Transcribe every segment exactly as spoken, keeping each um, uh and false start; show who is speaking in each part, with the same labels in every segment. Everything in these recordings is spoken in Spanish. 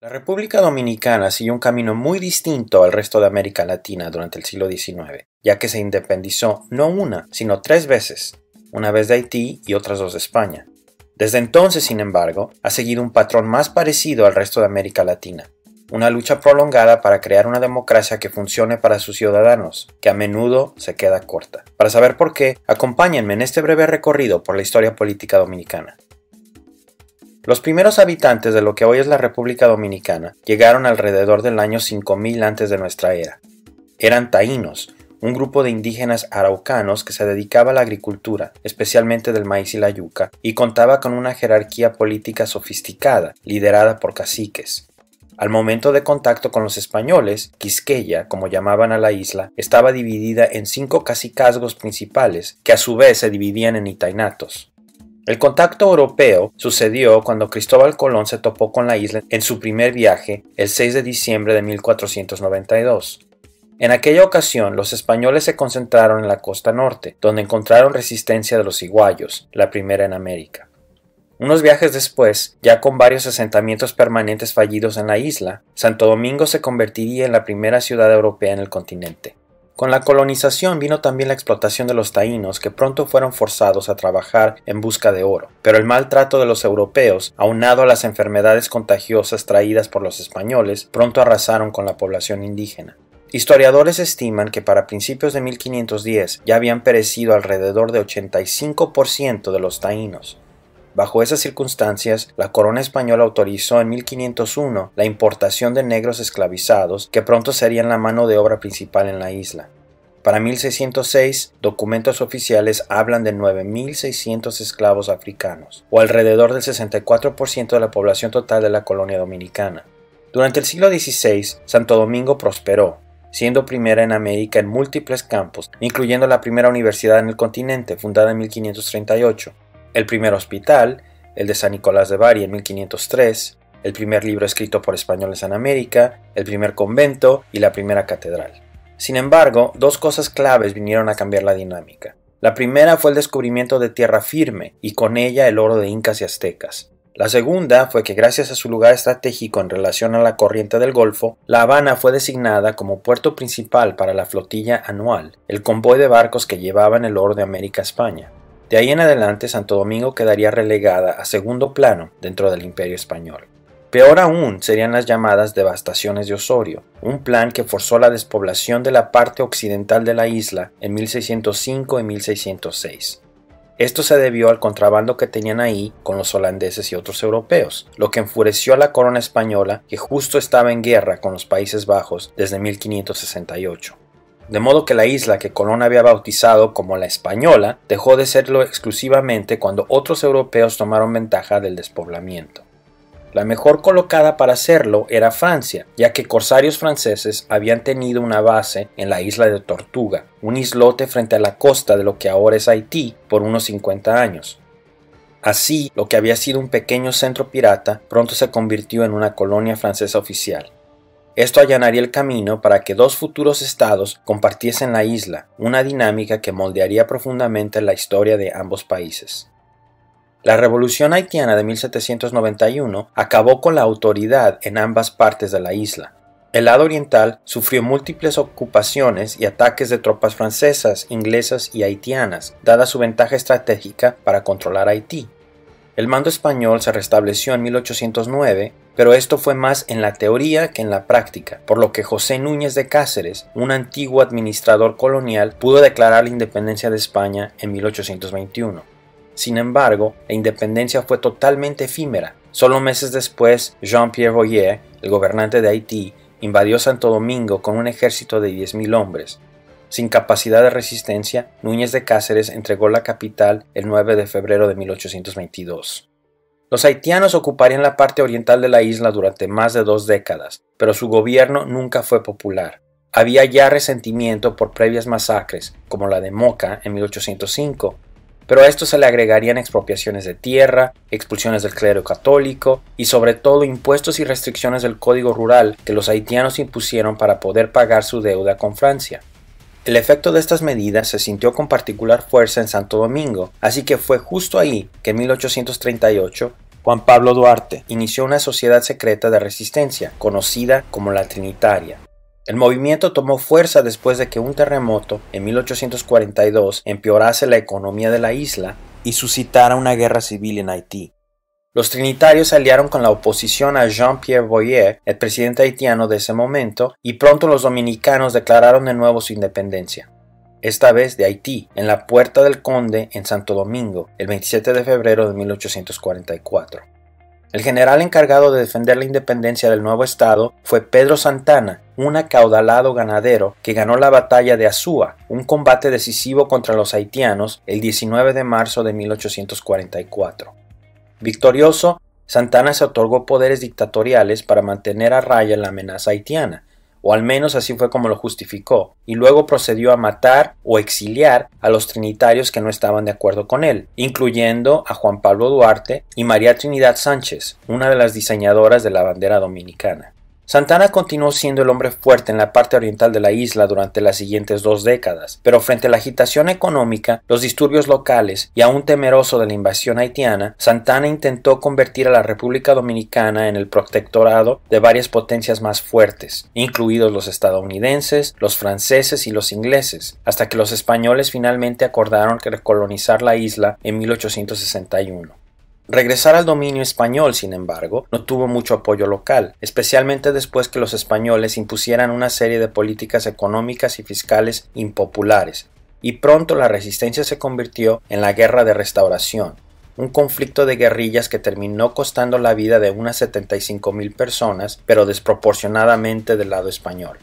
Speaker 1: La República Dominicana siguió un camino muy distinto al resto de América Latina durante el siglo diecinueve, ya que se independizó no una, sino tres veces, una vez de Haití y otras dos de España. Desde entonces, sin embargo, ha seguido un patrón más parecido al resto de América Latina, una lucha prolongada para crear una democracia que funcione para sus ciudadanos, que a menudo se queda corta. Para saber por qué, acompáñenme en este breve recorrido por la historia política dominicana. Los primeros habitantes de lo que hoy es la República Dominicana llegaron alrededor del año cinco mil antes de nuestra era. Eran taínos, un grupo de indígenas araucanos que se dedicaba a la agricultura, especialmente del maíz y la yuca, y contaba con una jerarquía política sofisticada, liderada por caciques. Al momento de contacto con los españoles, Quisqueya, como llamaban a la isla, estaba dividida en cinco cacicazgos principales, que a su vez se dividían en itainatos. El contacto europeo sucedió cuando Cristóbal Colón se topó con la isla en su primer viaje el seis de diciembre de mil cuatrocientos noventa y dos. En aquella ocasión, los españoles se concentraron en la costa norte, donde encontraron resistencia de los iguayos, la primera en América. Unos viajes después, ya con varios asentamientos permanentes fallidos en la isla, Santo Domingo se convertiría en la primera ciudad europea en el continente. Con la colonización vino también la explotación de los taínos, que pronto fueron forzados a trabajar en busca de oro, pero el maltrato de los europeos, aunado a las enfermedades contagiosas traídas por los españoles, pronto arrasaron con la población indígena. Historiadores estiman que para principios de mil quinientos diez ya habían perecido alrededor de ochenta y cinco por ciento de los taínos. Bajo esas circunstancias, la corona española autorizó en mil quinientos uno la importación de negros esclavizados, que pronto serían la mano de obra principal en la isla. Para mil seiscientos seis, documentos oficiales hablan de nueve mil seiscientos esclavos africanos, o alrededor del sesenta y cuatro por ciento de la población total de la colonia dominicana. Durante el siglo dieciséis, Santo Domingo prosperó, siendo primera en América en múltiples campos, incluyendo la primera universidad en el continente, fundada en mil quinientos treinta y ocho. El primer hospital, el de San Nicolás de Bari en mil quinientos tres, el primer libro escrito por españoles en América, el primer convento y la primera catedral. Sin embargo, dos cosas claves vinieron a cambiar la dinámica. La primera fue el descubrimiento de tierra firme y con ella el oro de incas y aztecas. La segunda fue que gracias a su lugar estratégico en relación a la corriente del Golfo, La Habana fue designada como puerto principal para la flotilla anual, el convoy de barcos que llevaban el oro de América a España. De ahí en adelante, Santo Domingo quedaría relegada a segundo plano dentro del Imperio Español. Peor aún serían las llamadas devastaciones de Osorio, un plan que forzó la despoblación de la parte occidental de la isla en mil seiscientos cinco y mil seiscientos seis. Esto se debió al contrabando que tenían ahí con los holandeses y otros europeos, lo que enfureció a la corona española, que justo estaba en guerra con los Países Bajos desde mil quinientos sesenta y ocho. De modo que la isla que Colón había bautizado como la Española dejó de serlo exclusivamente cuando otros europeos tomaron ventaja del despoblamiento. La mejor colocada para hacerlo era Francia, ya que corsarios franceses habían tenido una base en la isla de Tortuga, un islote frente a la costa de lo que ahora es Haití, por unos cincuenta años. Así, lo que había sido un pequeño centro pirata pronto se convirtió en una colonia francesa oficial. Esto allanaría el camino para que dos futuros estados compartiesen la isla, una dinámica que moldearía profundamente la historia de ambos países. La Revolución Haitiana de mil setecientos noventa y uno acabó con la autoridad en ambas partes de la isla. El lado oriental sufrió múltiples ocupaciones y ataques de tropas francesas, inglesas y haitianas, dada su ventaja estratégica para controlar Haití. El mando español se restableció en mil ochocientos nueve, pero esto fue más en la teoría que en la práctica, por lo que José Núñez de Cáceres, un antiguo administrador colonial, pudo declarar la independencia de España en mil ochocientos veintiuno. Sin embargo, la independencia fue totalmente efímera. Solo meses después, Jean-Pierre Boyer, el gobernante de Haití, invadió Santo Domingo con un ejército de diez mil hombres. Sin capacidad de resistencia, Núñez de Cáceres entregó la capital el nueve de febrero de mil ochocientos veintidós. Los haitianos ocuparían la parte oriental de la isla durante más de dos décadas, pero su gobierno nunca fue popular. Había ya resentimiento por previas masacres, como la de Moca en mil ochocientos cinco, pero a esto se le agregarían expropiaciones de tierra, expulsiones del clero católico y sobre todo impuestos y restricciones del Código Rural que los haitianos impusieron para poder pagar su deuda con Francia. El efecto de estas medidas se sintió con particular fuerza en Santo Domingo, así que fue justo ahí que en mil ochocientos treinta y ocho Juan Pablo Duarte inició una sociedad secreta de resistencia, conocida como la Trinitaria. El movimiento tomó fuerza después de que un terremoto en mil ochocientos cuarenta y dos empeorase la economía de la isla y suscitara una guerra civil en Haití. Los trinitarios se aliaron con la oposición a Jean-Pierre Boyer, el presidente haitiano de ese momento, y pronto los dominicanos declararon de nuevo su independencia. Esta vez de Haití, en la Puerta del Conde, en Santo Domingo, el veintisiete de febrero de mil ochocientos cuarenta y cuatro. El general encargado de defender la independencia del nuevo estado fue Pedro Santana, un acaudalado ganadero que ganó la batalla de Azúa, un combate decisivo contra los haitianos, el diecinueve de marzo de mil ochocientos cuarenta y cuatro. Victorioso, Santana se otorgó poderes dictatoriales para mantener a raya la amenaza haitiana, o al menos así fue como lo justificó, y luego procedió a matar o exiliar a los trinitarios que no estaban de acuerdo con él, incluyendo a Juan Pablo Duarte y María Trinidad Sánchez, una de las diseñadoras de la bandera dominicana. Santana continuó siendo el hombre fuerte en la parte oriental de la isla durante las siguientes dos décadas, pero frente a la agitación económica, los disturbios locales y aún temeroso de la invasión haitiana, Santana intentó convertir a la República Dominicana en el protectorado de varias potencias más fuertes, incluidos los estadounidenses, los franceses y los ingleses, hasta que los españoles finalmente acordaron recolonizar la isla en mil ochocientos sesenta y uno. Regresar al dominio español, sin embargo, no tuvo mucho apoyo local, especialmente después que los españoles impusieran una serie de políticas económicas y fiscales impopulares, y pronto la resistencia se convirtió en la Guerra de Restauración, un conflicto de guerrillas que terminó costando la vida de unas setenta y cinco mil personas, pero desproporcionadamente del lado español.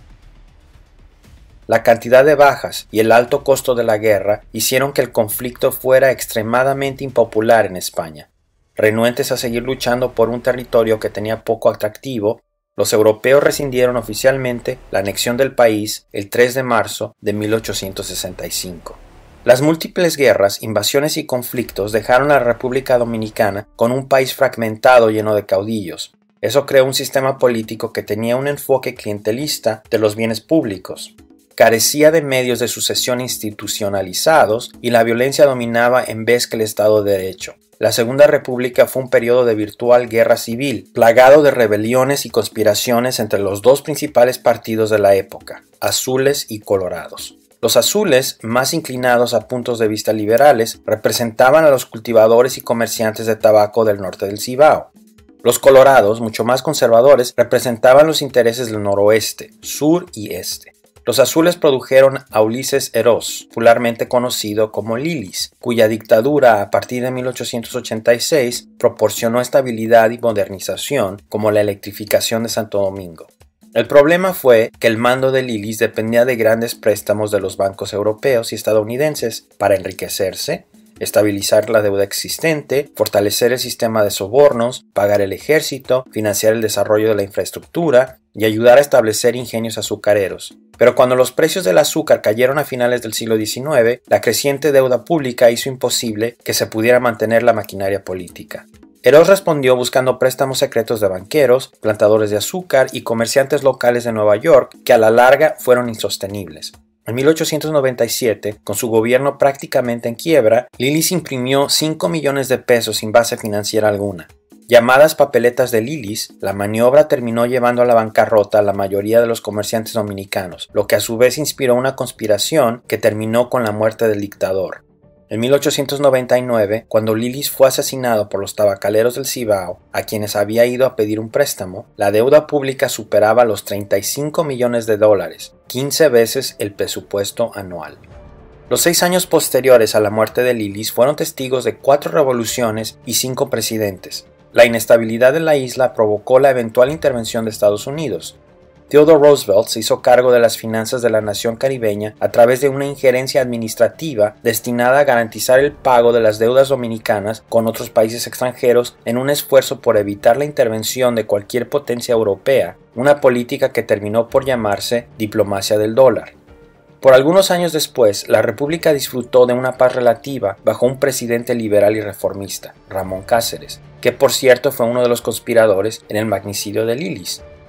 Speaker 1: La cantidad de bajas y el alto costo de la guerra hicieron que el conflicto fuera extremadamente impopular en España. Renuentes a seguir luchando por un territorio que tenía poco atractivo, los europeos rescindieron oficialmente la anexión del país el tres de marzo de mil ochocientos sesenta y cinco. Las múltiples guerras, invasiones y conflictos dejaron a la República Dominicana con un país fragmentado lleno de caudillos. Eso creó un sistema político que tenía un enfoque clientelista de los bienes públicos. Carecía de medios de sucesión institucionalizados y la violencia dominaba en vez que el Estado de Derecho. La Segunda República fue un periodo de virtual guerra civil, plagado de rebeliones y conspiraciones entre los dos principales partidos de la época, azules y colorados. Los azules, más inclinados a puntos de vista liberales, representaban a los cultivadores y comerciantes de tabaco del norte del Cibao. Los colorados, mucho más conservadores, representaban los intereses del noroeste, sur y este. Los azules produjeron a Ulises Eroz, popularmente conocido como Lilis, cuya dictadura a partir de mil ochocientos ochenta y seis proporcionó estabilidad y modernización, como la electrificación de Santo Domingo. El problema fue que el mando de Lilis dependía de grandes préstamos de los bancos europeos y estadounidenses para enriquecerse, estabilizar la deuda existente, fortalecer el sistema de sobornos, pagar el ejército, financiar el desarrollo de la infraestructura y ayudar a establecer ingenios azucareros. Pero cuando los precios del azúcar cayeron a finales del siglo diecinueve, la creciente deuda pública hizo imposible que se pudiera mantener la maquinaria política. Eroz respondió buscando préstamos secretos de banqueros, plantadores de azúcar y comerciantes locales de Nueva York que a la larga fueron insostenibles. En mil ochocientos noventa y siete, con su gobierno prácticamente en quiebra, Lilis imprimió cinco millones de pesos sin base financiera alguna. Llamadas papeletas de Lilis, la maniobra terminó llevando a la bancarrota a la mayoría de los comerciantes dominicanos, lo que a su vez inspiró una conspiración que terminó con la muerte del dictador. En mil ochocientos noventa y nueve, cuando Lilis fue asesinado por los tabacaleros del Cibao, a quienes había ido a pedir un préstamo, la deuda pública superaba los treinta y cinco millones de dólares, quince veces el presupuesto anual. Los seis años posteriores a la muerte de Lilis fueron testigos de cuatro revoluciones y cinco presidentes. La inestabilidad de la isla provocó la eventual intervención de Estados Unidos. Theodore Roosevelt se hizo cargo de las finanzas de la nación caribeña a través de una injerencia administrativa destinada a garantizar el pago de las deudas dominicanas con otros países extranjeros en un esfuerzo por evitar la intervención de cualquier potencia europea, una política que terminó por llamarse diplomacia del dólar. Por algunos años después, la República disfrutó de una paz relativa bajo un presidente liberal y reformista, Ramón Cáceres, que por cierto fue uno de los conspiradores en el magnicidio de Lilis.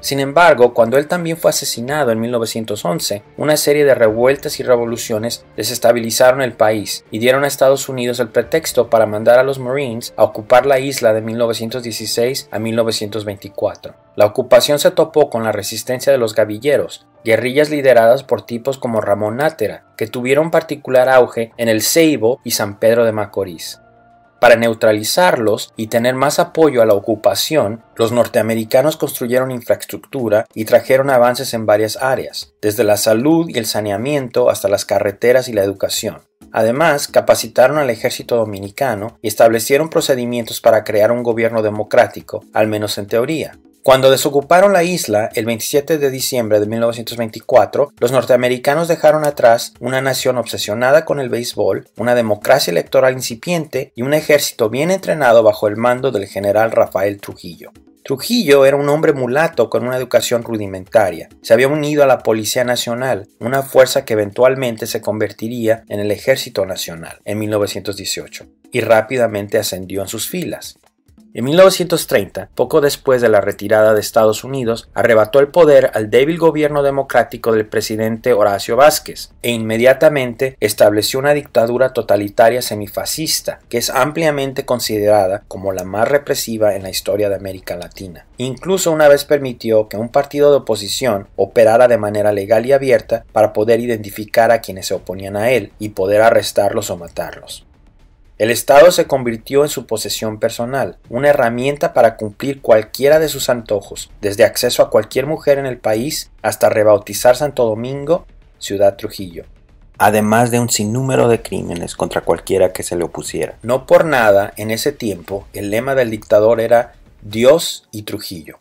Speaker 1: Sin embargo, cuando él también fue asesinado en mil novecientos once, una serie de revueltas y revoluciones desestabilizaron el país y dieron a Estados Unidos el pretexto para mandar a los Marines a ocupar la isla de mil novecientos dieciséis a mil novecientos veinticuatro. La ocupación se topó con la resistencia de los gavilleros, guerrillas lideradas por tipos como Ramón Nátera, que tuvieron particular auge en el Ceibo y San Pedro de Macorís. Para neutralizarlos y tener más apoyo a la ocupación, los norteamericanos construyeron infraestructura y trajeron avances en varias áreas, desde la salud y el saneamiento hasta las carreteras y la educación. Además, capacitaron al ejército dominicano y establecieron procedimientos para crear un gobierno democrático, al menos en teoría. Cuando desocuparon la isla el veintisiete de diciembre de mil novecientos veinticuatro, los norteamericanos dejaron atrás una nación obsesionada con el béisbol, una democracia electoral incipiente y un ejército bien entrenado bajo el mando del general Rafael Trujillo. Trujillo era un hombre mulato con una educación rudimentaria. Se había unido a la Policía Nacional, una fuerza que eventualmente se convertiría en el Ejército Nacional en mil novecientos dieciocho, y rápidamente ascendió en sus filas. En mil novecientos treinta, poco después de la retirada de Estados Unidos, arrebató el poder al débil gobierno democrático del presidente Horacio Vázquez e inmediatamente estableció una dictadura totalitaria semifascista que es ampliamente considerada como la más represiva en la historia de América Latina. Incluso una vez permitió que un partido de oposición operara de manera legal y abierta para poder identificar a quienes se oponían a él y poder arrestarlos o matarlos. El Estado se convirtió en su posesión personal, una herramienta para cumplir cualquiera de sus antojos, desde acceso a cualquier mujer en el país hasta rebautizar Santo Domingo, Ciudad Trujillo, además de un sinnúmero de crímenes contra cualquiera que se le opusiera. No por nada, en ese tiempo, el lema del dictador era Dios y Trujillo.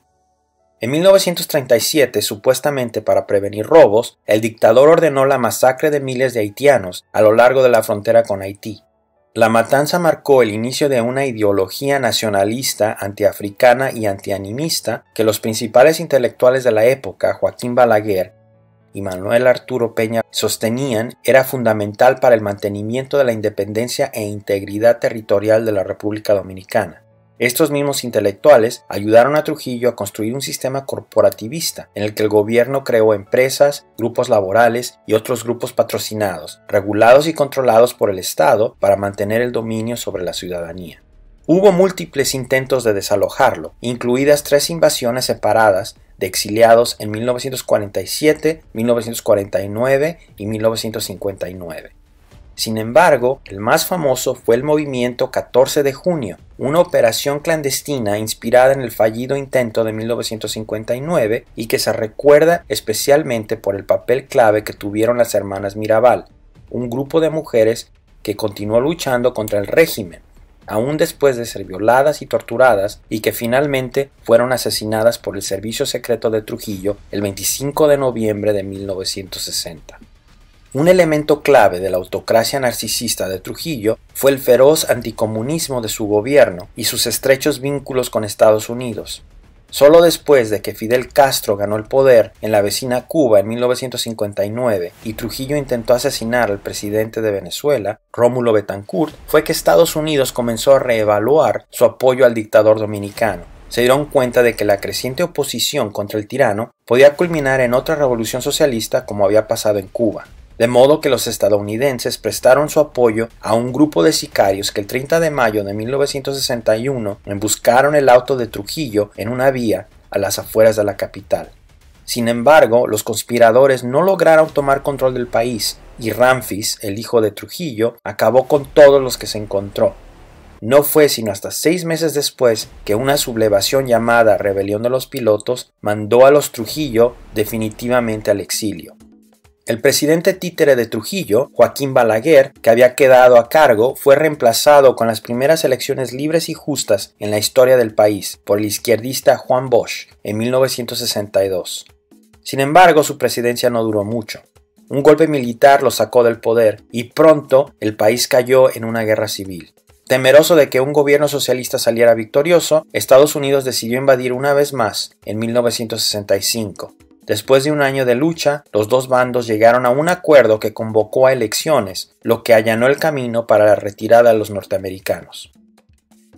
Speaker 1: En mil novecientos treinta y siete, supuestamente para prevenir robos, el dictador ordenó la masacre de miles de haitianos a lo largo de la frontera con Haití. La matanza marcó el inicio de una ideología nacionalista, antiafricana y antianimista que los principales intelectuales de la época, Joaquín Balaguer y Manuel Arturo Peña, sostenían era fundamental para el mantenimiento de la independencia e integridad territorial de la República Dominicana. Estos mismos intelectuales ayudaron a Trujillo a construir un sistema corporativista en el que el gobierno creó empresas, grupos laborales y otros grupos patrocinados, regulados y controlados por el Estado para mantener el dominio sobre la ciudadanía. Hubo múltiples intentos de desalojarlo, incluidas tres invasiones separadas de exiliados en mil novecientos cuarenta y siete, mil novecientos cuarenta y nueve y mil novecientos cincuenta y nueve. Sin embargo, el más famoso fue el movimiento catorce de junio, una operación clandestina inspirada en el fallido intento de mil novecientos cincuenta y nueve y que se recuerda especialmente por el papel clave que tuvieron las hermanas Mirabal, un grupo de mujeres que continuó luchando contra el régimen, aún después de ser violadas y torturadas, y que finalmente fueron asesinadas por el Servicio Secreto de Trujillo el veinticinco de noviembre de mil novecientos sesenta. Un elemento clave de la autocracia narcisista de Trujillo fue el feroz anticomunismo de su gobierno y sus estrechos vínculos con Estados Unidos. Solo después de que Fidel Castro ganó el poder en la vecina Cuba en mil novecientos cincuenta y nueve y Trujillo intentó asesinar al presidente de Venezuela, Rómulo Betancourt, fue que Estados Unidos comenzó a reevaluar su apoyo al dictador dominicano. Se dieron cuenta de que la creciente oposición contra el tirano podía culminar en otra revolución socialista como había pasado en Cuba. De modo que los estadounidenses prestaron su apoyo a un grupo de sicarios que el treinta de mayo de mil novecientos sesenta y uno emboscaron el auto de Trujillo en una vía a las afueras de la capital. Sin embargo, los conspiradores no lograron tomar control del país y Ramfis, el hijo de Trujillo, acabó con todos los que se encontró. No fue sino hasta seis meses después que una sublevación llamada Rebelión de los Pilotos mandó a los Trujillo definitivamente al exilio. El presidente títere de Trujillo, Joaquín Balaguer, que había quedado a cargo, fue reemplazado con las primeras elecciones libres y justas en la historia del país por el izquierdista Juan Bosch en mil novecientos sesenta y dos. Sin embargo, su presidencia no duró mucho. Un golpe militar lo sacó del poder y pronto el país cayó en una guerra civil. Temeroso de que un gobierno socialista saliera victorioso, Estados Unidos decidió invadir una vez más en mil novecientos sesenta y cinco. Después de un año de lucha, los dos bandos llegaron a un acuerdo que convocó a elecciones, lo que allanó el camino para la retirada de los norteamericanos.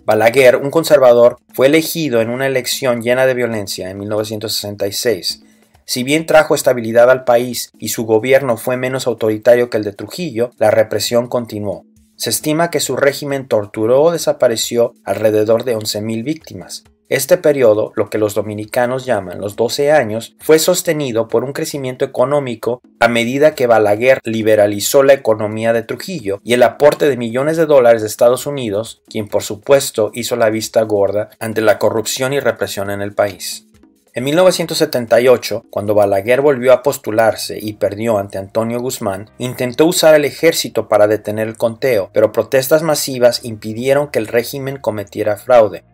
Speaker 1: Balaguer, un conservador, fue elegido en una elección llena de violencia en mil novecientos sesenta y seis. Si bien trajo estabilidad al país y su gobierno fue menos autoritario que el de Trujillo, la represión continuó. Se estima que su régimen torturó o desapareció alrededor de once mil víctimas. Este periodo, lo que los dominicanos llaman los doce años, fue sostenido por un crecimiento económico a medida que Balaguer liberalizó la economía de Trujillo y el aporte de millones de dólares de Estados Unidos, quien por supuesto hizo la vista gorda ante la corrupción y represión en el país. En mil novecientos setenta y ocho, cuando Balaguer volvió a postularse y perdió ante Antonio Guzmán, intentó usar el ejército para detener el conteo, pero protestas masivas impidieron que el régimen cometiera fraude.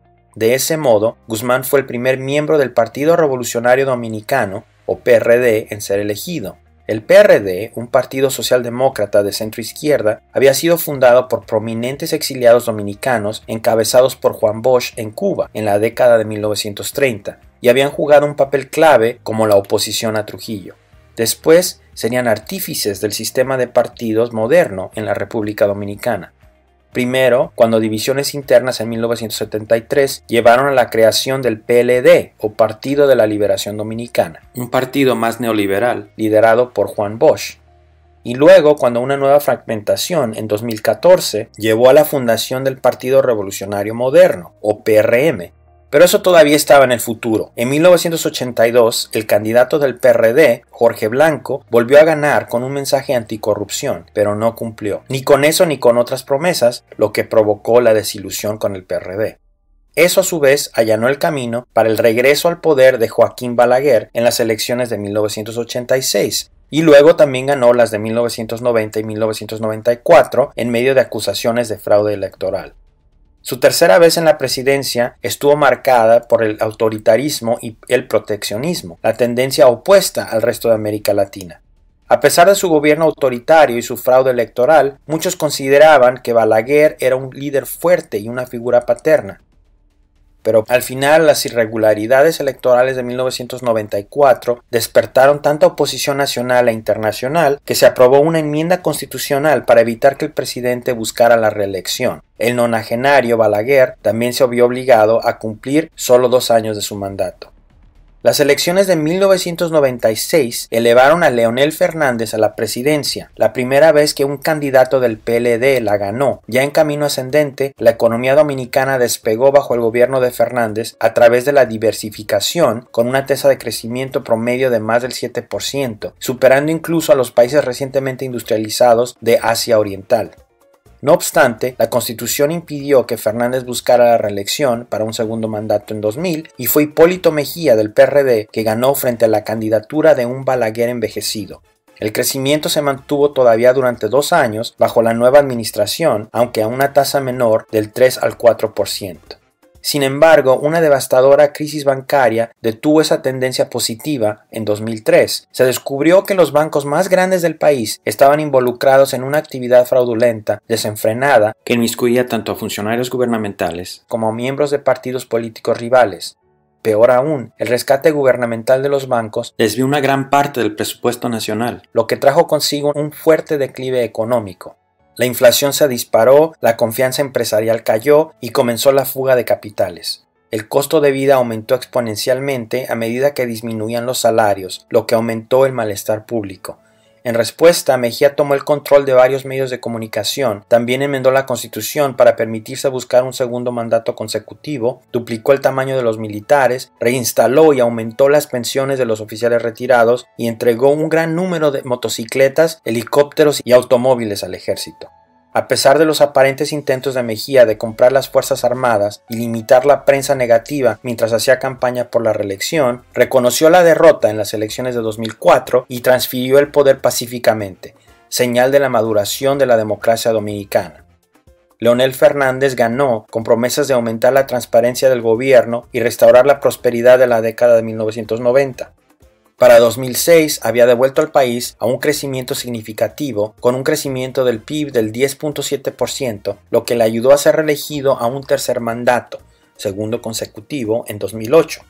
Speaker 1: De ese modo, Guzmán fue el primer miembro del Partido Revolucionario Dominicano, o P R D, en ser elegido. El P R D, un partido socialdemócrata de centro-izquierda, había sido fundado por prominentes exiliados dominicanos encabezados por Juan Bosch en Cuba en la década de mil novecientos treinta, y habían jugado un papel clave como la oposición a Trujillo. Después serían artífices del sistema de partidos moderno en la República Dominicana. Primero, cuando divisiones internas en mil novecientos setenta y tres llevaron a la creación del P L D, o Partido de la Liberación Dominicana, un partido más neoliberal, liderado por Juan Bosch. Y luego, cuando una nueva fragmentación en dos mil catorce llevó a la fundación del Partido Revolucionario Moderno, o P R M. Pero eso todavía estaba en el futuro. En mil novecientos ochenta y dos, el candidato del P R D, Jorge Blanco, volvió a ganar con un mensaje anticorrupción, pero no cumplió, ni con eso ni con otras promesas, lo que provocó la desilusión con el P R D. Eso a su vez allanó el camino para el regreso al poder de Joaquín Balaguer en las elecciones de mil novecientos ochenta y seis, y luego también ganó las de mil novecientos noventa y mil novecientos noventa y cuatro en medio de acusaciones de fraude electoral. Su tercera vez en la presidencia estuvo marcada por el autoritarismo y el proteccionismo, la tendencia opuesta al resto de América Latina. A pesar de su gobierno autoritario y su fraude electoral, muchos consideraban que Balaguer era un líder fuerte y una figura paterna. Pero al final las irregularidades electorales de mil novecientos noventa y cuatro despertaron tanta oposición nacional e internacional que se aprobó una enmienda constitucional para evitar que el presidente buscara la reelección. El nonagenario Balaguer también se vio obligado a cumplir solo dos años de su mandato. Las elecciones de mil novecientos noventa y seis elevaron a Leonel Fernández a la presidencia, la primera vez que un candidato del P L D la ganó. Ya en camino ascendente, la economía dominicana despegó bajo el gobierno de Fernández a través de la diversificación, con una tasa de crecimiento promedio de más del siete por ciento, superando incluso a los países recientemente industrializados de Asia Oriental. No obstante, la Constitución impidió que Fernández buscara la reelección para un segundo mandato en dos mil y fue Hipólito Mejía del P R D que ganó frente a la candidatura de un Balaguer envejecido. El crecimiento se mantuvo todavía durante dos años bajo la nueva administración, aunque a una tasa menor del tres al cuatro por ciento. Sin embargo, una devastadora crisis bancaria detuvo esa tendencia positiva en dos mil tres. Se descubrió que los bancos más grandes del país estaban involucrados en una actividad fraudulenta, desenfrenada, que inmiscuía tanto a funcionarios gubernamentales como a miembros de partidos políticos rivales. Peor aún, el rescate gubernamental de los bancos desvió una gran parte del presupuesto nacional, lo que trajo consigo un fuerte declive económico. La inflación se disparó, la confianza empresarial cayó y comenzó la fuga de capitales. El costo de vida aumentó exponencialmente a medida que disminuían los salarios, lo que aumentó el malestar público. En respuesta, Mejía tomó el control de varios medios de comunicación, también enmendó la Constitución para permitirse buscar un segundo mandato consecutivo, duplicó el tamaño de los militares, reinstaló y aumentó las pensiones de los oficiales retirados y entregó un gran número de motocicletas, helicópteros y automóviles al ejército. A pesar de los aparentes intentos de Mejía de comprar las Fuerzas Armadas y limitar la prensa negativa mientras hacía campaña por la reelección, reconoció la derrota en las elecciones de dos mil cuatro y transfirió el poder pacíficamente, señal de la maduración de la democracia dominicana. Leonel Fernández ganó con promesas de aumentar la transparencia del gobierno y restaurar la prosperidad de la década de mil novecientos noventa. Para dos mil seis había devuelto al país a un crecimiento significativo, con un crecimiento del P I B del diez punto siete por ciento, lo que le ayudó a ser reelegido a un tercer mandato, segundo consecutivo, en dos mil ocho.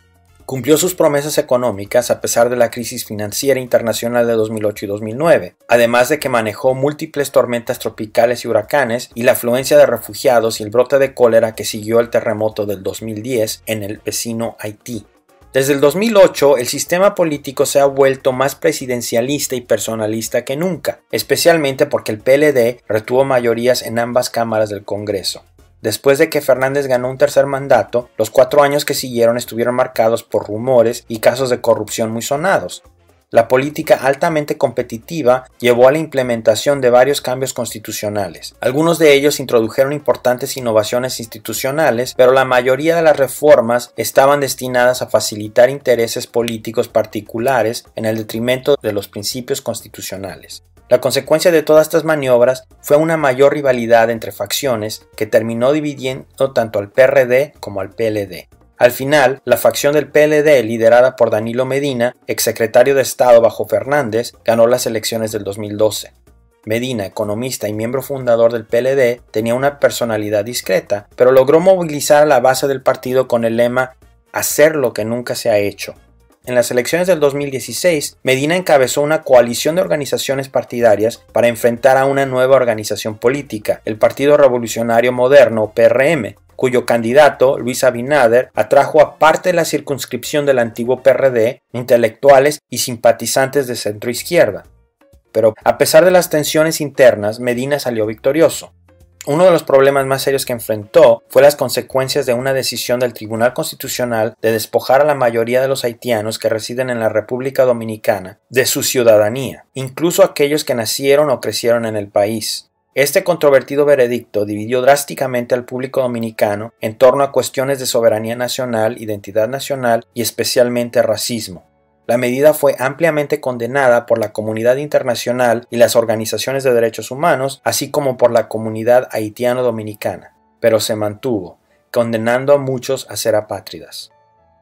Speaker 1: Cumplió sus promesas económicas a pesar de la crisis financiera internacional de dos mil ocho y dos mil nueve, además de que manejó múltiples tormentas tropicales y huracanes y la afluencia de refugiados y el brote de cólera que siguió el terremoto del dos mil diez en el vecino Haití. Desde el dos mil ocho, el sistema político se ha vuelto más presidencialista y personalista que nunca, especialmente porque el P L D retuvo mayorías en ambas cámaras del Congreso. Después de que Fernández ganó un tercer mandato, los cuatro años que siguieron estuvieron marcados por rumores y casos de corrupción muy sonados. La política altamente competitiva llevó a la implementación de varios cambios constitucionales. Algunos de ellos introdujeron importantes innovaciones institucionales, pero la mayoría de las reformas estaban destinadas a facilitar intereses políticos particulares en el detrimento de los principios constitucionales. La consecuencia de todas estas maniobras fue una mayor rivalidad entre facciones que terminó dividiendo tanto al P R D como al P L D. Al final, la facción del P L D, liderada por Danilo Medina, exsecretario de Estado bajo Fernández, ganó las elecciones del dos mil doce. Medina, economista y miembro fundador del P L D, tenía una personalidad discreta, pero logró movilizar a la base del partido con el lema «Hacer lo que nunca se ha hecho». En las elecciones del dos mil dieciséis, Medina encabezó una coalición de organizaciones partidarias para enfrentar a una nueva organización política, el Partido Revolucionario Moderno, P R M, cuyo candidato, Luis Abinader, atrajo a parte de la circunscripción del antiguo P R D, intelectuales y simpatizantes de centroizquierda. Pero, a pesar de las tensiones internas, Medina salió victorioso. Uno de los problemas más serios que enfrentó fue las consecuencias de una decisión del Tribunal Constitucional de despojar a la mayoría de los haitianos que residen en la República Dominicana de su ciudadanía, incluso aquellos que nacieron o crecieron en el país. Este controvertido veredicto dividió drásticamente al público dominicano en torno a cuestiones de soberanía nacional, identidad nacional y especialmente racismo. La medida fue ampliamente condenada por la comunidad internacional y las organizaciones de derechos humanos, así como por la comunidad haitiano-dominicana, pero se mantuvo, condenando a muchos a ser apátridas.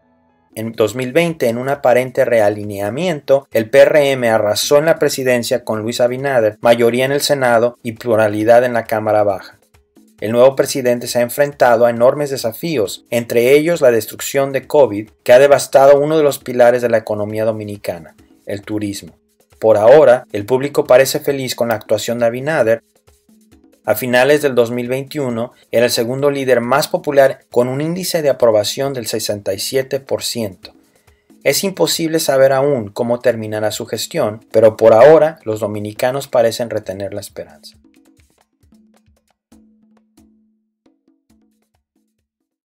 Speaker 1: En dos mil veinte, en un aparente realineamiento, el P R M arrasó en la presidencia con Luis Abinader, mayoría en el Senado y pluralidad en la Cámara Baja. El nuevo presidente se ha enfrentado a enormes desafíos, entre ellos la destrucción de COVID, que ha devastado uno de los pilares de la economía dominicana, el turismo. Por ahora, el público parece feliz con la actuación de Abinader. A finales del dos mil veintiuno, era el segundo líder más popular con un índice de aprobación del sesenta y siete por ciento. Es imposible saber aún cómo terminará su gestión, pero por ahora los dominicanos parecen retener la esperanza.